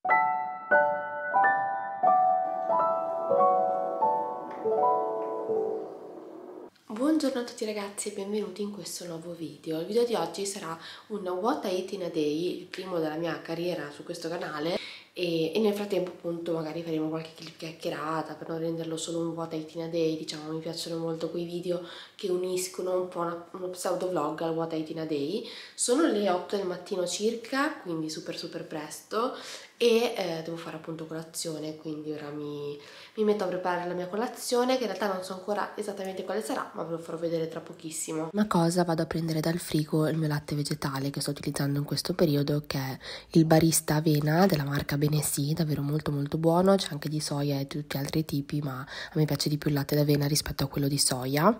Buongiorno a tutti ragazzi e benvenuti in questo nuovo video. Il video di oggi sarà un What I Eat in a Day, il primo della mia carriera su questo canale e nel frattempo appunto magari faremo qualche clip chiacchierata per non renderlo solo un What I Eat in a Day. Diciamo, mi piacciono molto quei video che uniscono un po' uno pseudo vlog al What I Eat in a Day. Sono le 8 del mattino circa, quindi super presto e devo fare appunto colazione, quindi ora mi metto a preparare la mia colazione, che in realtà non so ancora esattamente quale sarà, ma ve lo farò vedere tra pochissimo. Una cosa, vado a prendere dal frigo il mio latte vegetale che sto utilizzando in questo periodo, che è il Barista Avena della marca Benessì, davvero molto buono. C'è anche di soia e tutti altri tipi, ma a me piace di più il latte d'avena rispetto a quello di soia.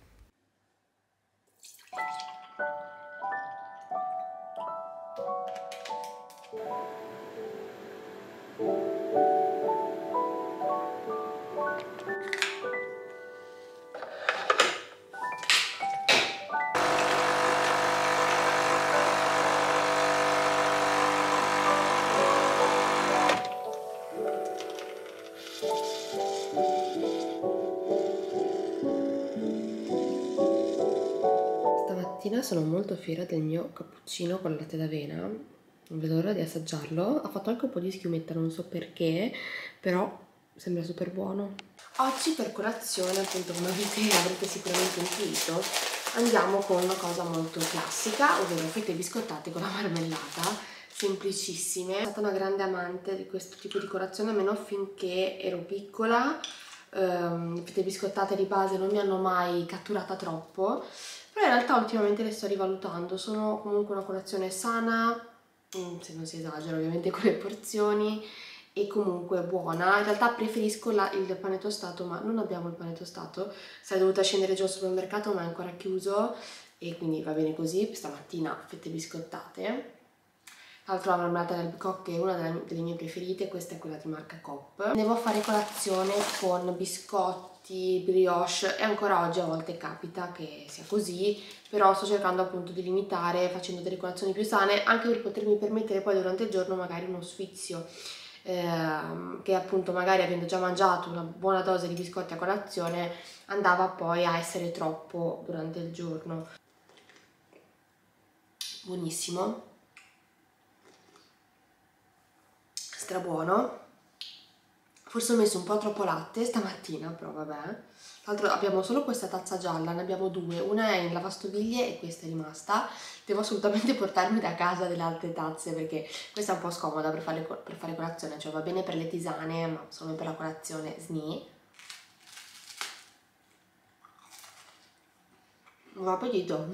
Stamattina sono molto fiera del mio cappuccino con latte d'avena, non vedo l'ora di assaggiarlo. Ha fatto anche un po' di schiumetta, non so perché, però sembra super buono. Oggi per colazione, appunto, come avrete sicuramente intuito, andiamo con una cosa molto classica, ovvero fette biscottate con la marmellata, semplicissime. Sono stata una grande amante di questo tipo di colazione, almeno finché ero piccola. Le fette biscottate di base non mi hanno mai catturata troppo, però in realtà ultimamente le sto rivalutando. Sono comunque una colazione sana, se non si esagera ovviamente con le porzioni, e comunque buona. In realtà preferisco il pane tostato, ma non abbiamo il pane tostato, sarei dovuta scendere giù al supermercato ma è ancora chiuso e quindi va bene così. Stamattina fette biscottate. Tra l'altro la marmellata d'albicocche è una delle mie preferite, questa è quella di marca Coop. Devo fare colazione con biscotti, brioche, e ancora oggi a volte capita che sia così, però sto cercando appunto di limitare facendo delle colazioni più sane, anche per potermi permettere poi durante il giorno magari uno sfizio, che appunto magari avendo già mangiato una buona dose di biscotti a colazione andava poi a essere troppo durante il giorno. Buonissimo, strabuono. Forse ho messo un po' troppo latte stamattina, però vabbè. Tra l'altro abbiamo solo questa tazza gialla, ne abbiamo due, una è in lavastoviglie e questa è rimasta. Devo assolutamente portarmi da casa delle altre tazze perché questa è un po' scomoda per fare colazione, cioè va bene per le tisane, ma solo per la colazione sni. Buon appetito!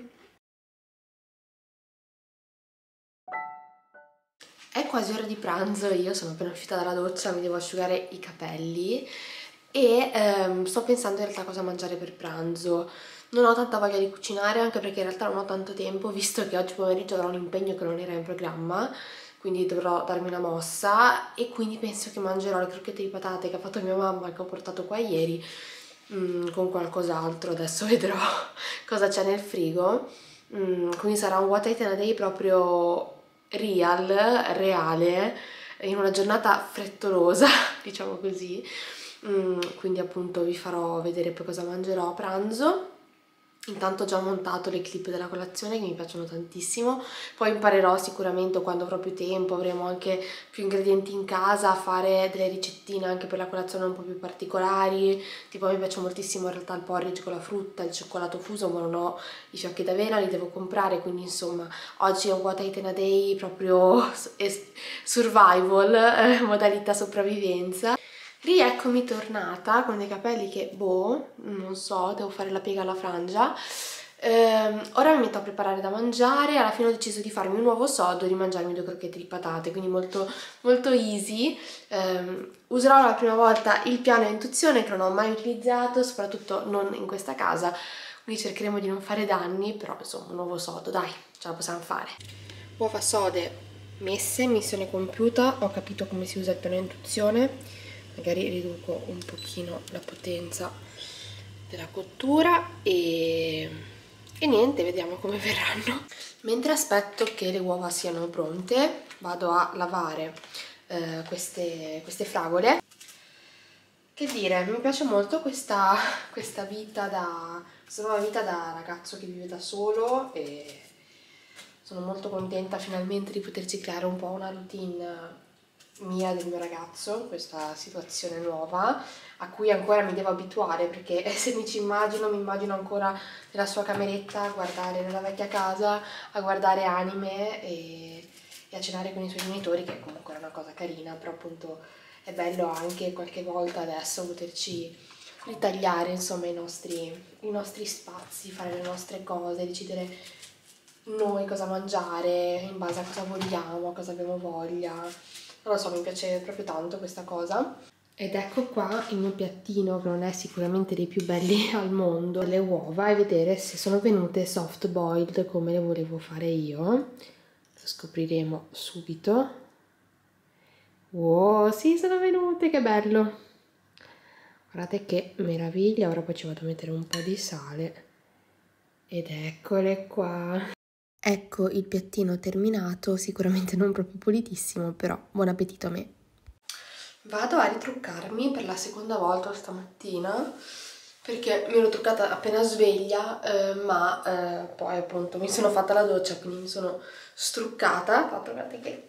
È quasi ora di pranzo, io sono appena uscita dalla doccia, mi devo asciugare i capelli e sto pensando in realtà cosa mangiare per pranzo. Non ho tanta voglia di cucinare, anche perché in realtà non ho tanto tempo, visto che oggi pomeriggio avrò un impegno che non era in programma, quindi dovrò darmi una mossa, e quindi penso che mangerò le crocchette di patate che ha fatto mia mamma e che ho portato qua ieri con qualcos'altro. Adesso vedrò cosa c'è nel frigo. Quindi sarà un What I Eat in a Day proprio reale, in una giornata frettolosa, diciamo così. Quindi appunto vi farò vedere poi cosa mangerò a pranzo. Intanto ho già montato le clip della colazione che mi piacciono tantissimo, poi imparerò sicuramente quando avrò più tempo, avremo anche più ingredienti in casa, a fare delle ricettine anche per la colazione un po' più particolari. Tipo a me piace moltissimo in realtà il porridge con la frutta, il cioccolato fuso, ma non ho i fiocchi d'avena, li devo comprare, quindi insomma oggi è un What I Eat in a Day proprio survival, modalità sopravvivenza. Rieccomi tornata con dei capelli che, boh, non so, devo fare la piega alla frangia. Ora mi metto a preparare da mangiare. Alla fine ho deciso di farmi un nuovo sodo e di mangiarmi 2 crocchette di patate, quindi molto easy. Userò la prima volta il piano a induzione che non ho mai utilizzato, soprattutto non in questa casa, quindi cercheremo di non fare danni, però insomma un nuovo sodo, dai, ce la possiamo fare. Uova sode messe, missione compiuta, ho capito come si usa il piano a induzione. Magari riduco un pochino la potenza della cottura e niente, vediamo come verranno. Mentre aspetto che le uova siano pronte, vado a lavare queste fragole. Che dire, mi piace molto questa nuova vita da ragazzo che vive da solo, e sono molto contenta finalmente di poterci creare un po' una routine mia e del mio ragazzo in questa situazione nuova a cui ancora mi devo abituare, perché se mi immagino ancora nella sua cameretta a guardare, nella vecchia casa, a guardare anime e a cenare con i suoi genitori, che comunque è una cosa carina, però appunto è bello anche qualche volta adesso poterci ritagliare, insomma, i nostri spazi, fare le nostre cose, decidere noi cosa mangiare in base a cosa vogliamo, a cosa abbiamo voglia. Non lo so, mi piace proprio tanto questa cosa. Ed ecco qua il mio piattino, che non è sicuramente dei più belli al mondo, le uova, e vedere se sono venute soft boiled come le volevo fare io. Lo scopriremo subito. Wow, sì, sono venute, che bello! Guardate che meraviglia. Ora poi ci vado a mettere un po' di sale ed eccole qua. Ecco il piattino terminato, sicuramente non proprio pulitissimo, però buon appetito a me. Vado a ritruccarmi per la seconda volta stamattina, perché mi ero truccata appena sveglia, ma poi appunto mi sono fatta la doccia, quindi mi sono struccata. Tra l'altro guardate che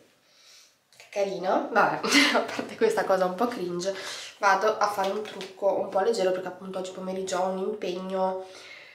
carina. Vabbè, a parte questa cosa un po' cringe, vado a fare un trucco un po' leggero, perché appunto oggi pomeriggio ho un impegno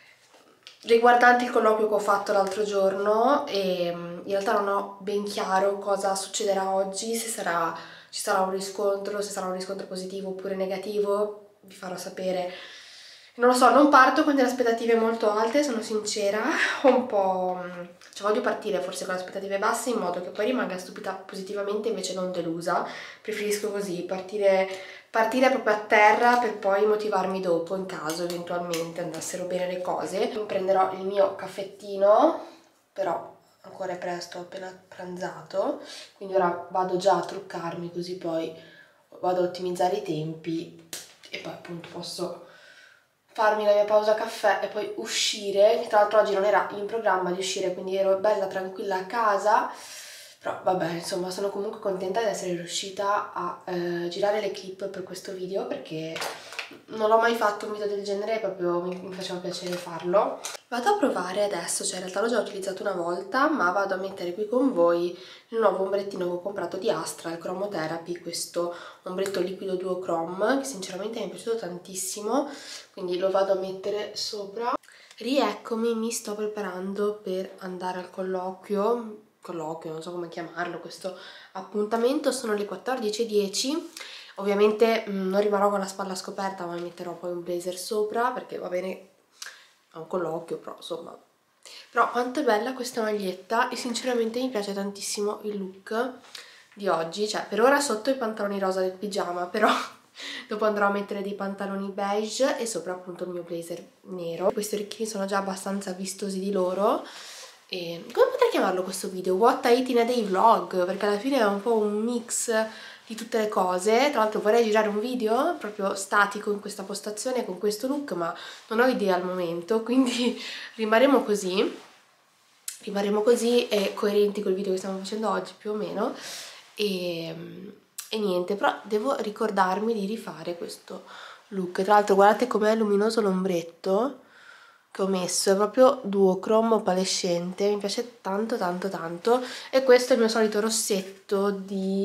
riguardante il colloquio che ho fatto l'altro giorno, e in realtà non ho ben chiaro cosa succederà oggi, se ci sarà un riscontro, se sarà un riscontro positivo oppure negativo, vi farò sapere. Non lo so, non parto con delle aspettative molto alte, sono sincera, ho un po'... cioè voglio partire forse con le aspettative basse in modo che poi rimanga stupita positivamente invece non delusa. Preferisco così, partire proprio a terra per poi motivarmi dopo in caso eventualmente andassero bene le cose. Prenderò il mio caffettino, però ancora è presto, ho appena pranzato, quindi ora vado già a truccarmi, così poi vado a ottimizzare i tempi e poi appunto posso farmi la mia pausa caffè e poi uscire. Tra l'altro oggi non era in programma di uscire, quindi ero bella tranquilla a casa, però vabbè, insomma, sono comunque contenta di essere riuscita a girare le clip per questo video, perché non l'ho mai fatto un video del genere e proprio mi faceva piacere farlo. Vado a provare adesso, cioè in realtà l'ho già utilizzato una volta, ma vado a mettere qui con voi il nuovo ombrettino che ho comprato di Astra, il Chromotherapy, questo ombretto liquido duochrome, che sinceramente mi è piaciuto tantissimo, quindi lo vado a mettere sopra. Rieccomi, mi sto preparando per andare al colloquio, non so come chiamarlo, questo appuntamento. Sono le 14:10, ovviamente non rimarrò con la spalla scoperta, ma mi metterò poi un blazer sopra, perché va bene a un colloquio, però insomma. Però quanto è bella questa maglietta, e sinceramente mi piace tantissimo il look di oggi. Cioè per ora sotto i pantaloni rosa del pigiama, però dopo andrò a mettere dei pantaloni beige e sopra appunto il mio blazer nero. Questi orecchini sono già abbastanza vistosi di loro. E come potrei chiamarlo questo video? What I Eat in a Day Vlog, perché alla fine è un po' un mix di tutte le cose. Tra l'altro vorrei girare un video proprio statico in questa postazione con questo look, ma non ho idea al momento, quindi rimarremo così e coerenti col video che stiamo facendo oggi più o meno. E niente, però devo ricordarmi di rifare questo look. Tra l'altro guardate com'è luminoso l'ombretto che ho messo, è proprio duochrome opalescente, mi piace tanto tanto tanto. E questo è il mio solito rossetto di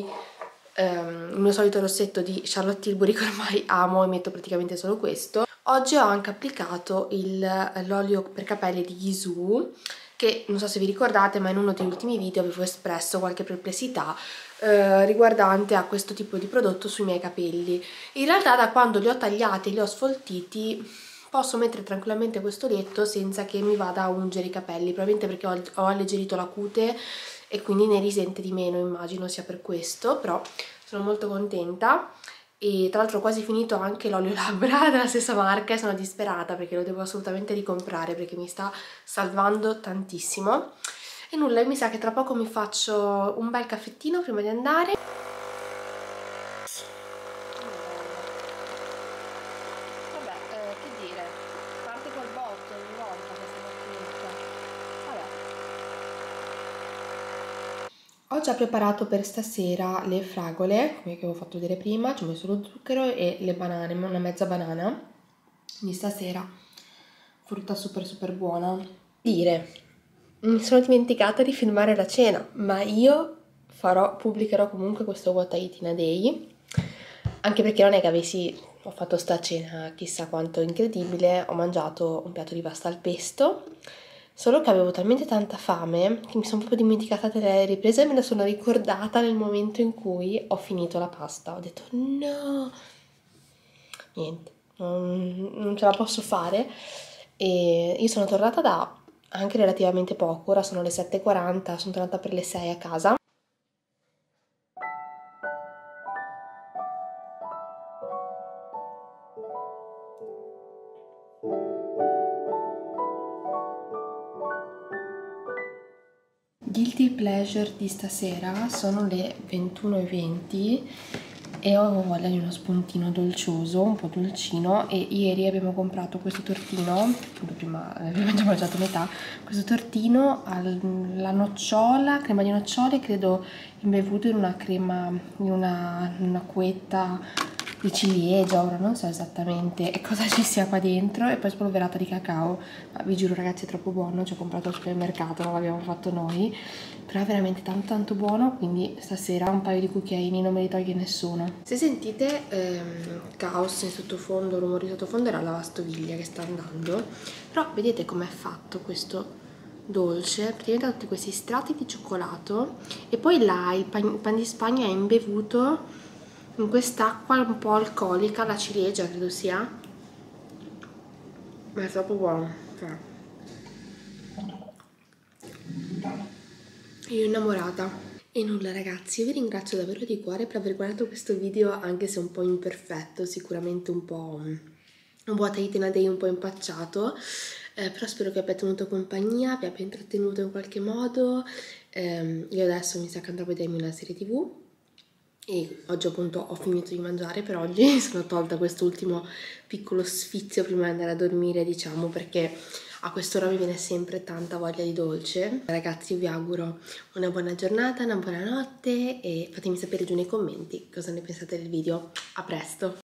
Charlotte Tilbury, che ormai amo e metto praticamente solo questo. Oggi ho anche applicato l'olio per capelli di Ghizou, che non so se vi ricordate, ma in uno degli ultimi video avevo espresso qualche perplessità riguardante a questo tipo di prodotto sui miei capelli. In realtà da quando li ho tagliati e li ho sfoltiti posso mettere tranquillamente questo olietto senza che mi vada a ungere i capelli, probabilmente perché ho alleggerito la cute e quindi ne risente di meno, immagino sia per questo, però sono molto contenta. E tra l'altro ho quasi finito anche l'olio labbra della stessa marca e sono disperata perché lo devo assolutamente ricomprare, perché mi sta salvando tantissimo. E nulla, mi sa che tra poco mi faccio un bel caffettino prima di andare. Vabbè, che dire, parte col botto ogni volta questa macchinetta. Vabbè. già preparato per stasera le fragole, come che avevo fatto vedere prima, ci ho messo lo zucchero e le banane, una mezza banana. Quindi stasera frutta super buona. Mi sono dimenticata di filmare la cena, ma io pubblicherò comunque questo What I Eat in a Day, anche perché non è che ho fatto sta cena chissà quanto incredibile. Ho mangiato un piatto di pasta al pesto, solo che avevo talmente tanta fame che mi sono proprio dimenticata delle riprese e me la sono ricordata nel momento in cui ho finito la pasta. Ho detto no, niente, non ce la posso fare. E io sono tornata da anche relativamente poco, ora sono le 7:40, sono tornata per le 6 a casa. Guilty pleasure di stasera, sono le 21:20 e ho voglia di uno spuntino dolcioso, un po' dolcino, e ieri abbiamo comprato questo tortino, prima abbiamo già mangiato metà, questo tortino alla nocciola, crema di nocciole, credo imbevuto in una crema, in una acquetta di ciliegia, ora non so esattamente cosa ci sia qua dentro, e poi spolverata di cacao. Ma vi giuro ragazzi, è troppo buono, ci ho comprato al supermercato, non l'abbiamo fatto noi, però è veramente tanto buono, quindi stasera un paio di cucchiaini non me li toglie nessuno. Se sentite caos in sottofondo, rumori in sottofondo, era la lavastoviglie che sta andando, però vedete com'è fatto questo dolce, praticamente ha tutti questi strati di cioccolato e poi là il pan di Spagna è imbevuto in quest'acqua un po' alcolica, la ciliegia credo sia, ma è troppo buono, cioè. Io innamorata. E nulla ragazzi, io vi ringrazio davvero di cuore per aver guardato questo video, anche se un po' imperfetto, sicuramente un po' un What I Eat in a Day un po' impacciato, però spero che abbia tenuto compagnia, vi abbia intrattenuto in qualche modo. Io adesso mi sa che andrò a vedermi una serie TV e oggi appunto ho finito di mangiare per oggi, sono tolta quest'ultimo piccolo sfizio prima di andare a dormire, diciamo, perché a quest'ora mi viene sempre tanta voglia di dolce. Ragazzi, io vi auguro una buona giornata, una buona notte e fatemi sapere giù nei commenti cosa ne pensate del video. A presto!